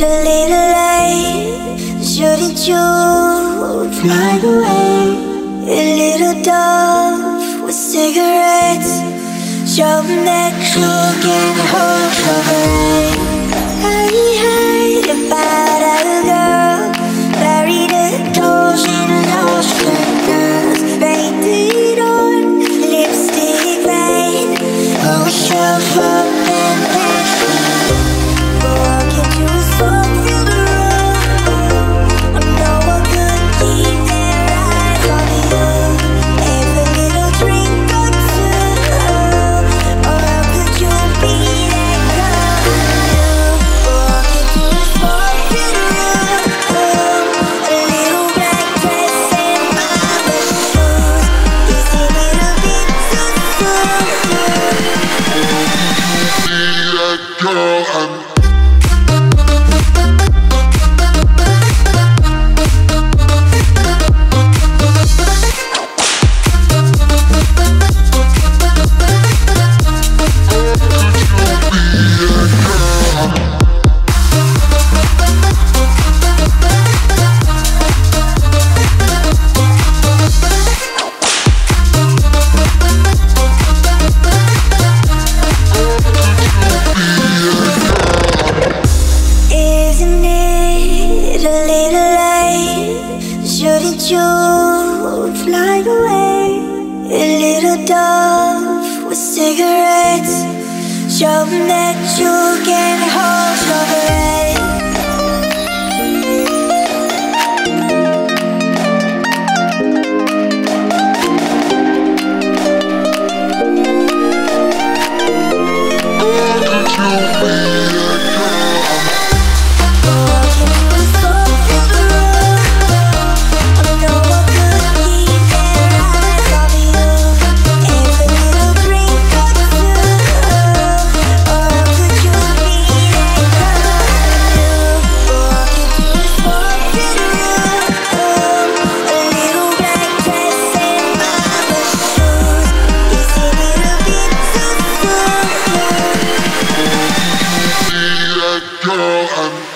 a little late. Shouldn't you fly away? A little dove with cigarettes. Show 'em that you can hold your breath. I heard about a girl buried a toes in lost girls. Painted on lipstick vein. Oh, yourself up and passion. Walking to a smoke-filled room. I know I could keep their eyes on you. Every little drink or two. Or how could you be that girl? Walking to a smoke-filled room. A little black dress and mama shoes. Is it a little bit too soon? Girl, I'm shouldn't you fly away? A little dove with cigarettes. Show 'em that you can hold your breath. girl, I'm